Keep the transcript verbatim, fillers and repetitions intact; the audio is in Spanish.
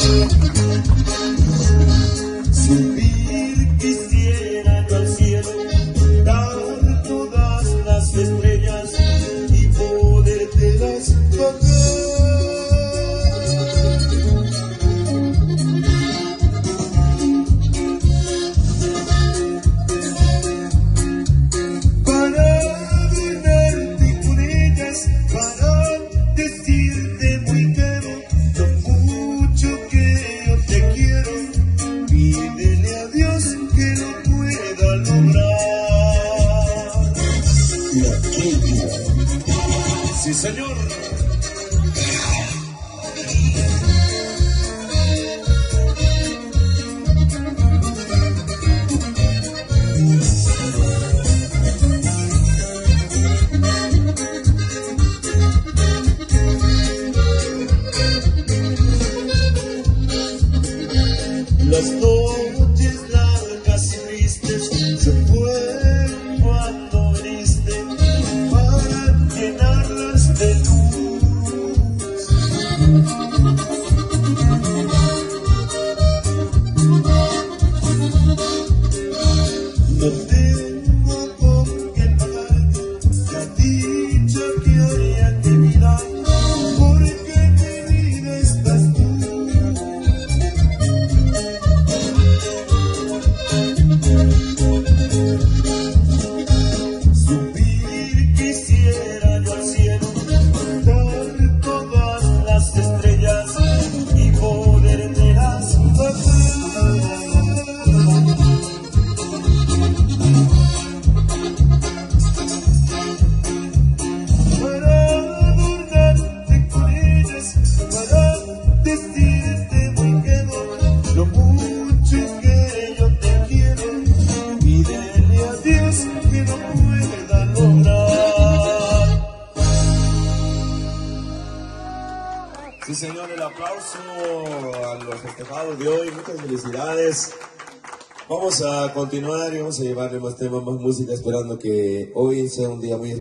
Subir quisiera yo al cielo, dar todas las estrellas y podértelas pagar. Sí, señor. Las noches largas y tristes se fueron cuando viniste para llenarlas de luz. No tengo con qué pagarte la dicha que hay en mi vida, porque en mi vida estás tú. Subir quisiera yo al cielo, dar todas las estrellas y podértelas bajar. Para adornarte con ellas, para decirte muy quedo lo mucho que yo te quiero. Pídele a Dios que no pueda lograr. Sí, señor, el aplauso a los festejados de hoy. Muchas felicidades. Vamos a continuar y vamos a llevarle más temas, más música, esperando que hoy sea un día muy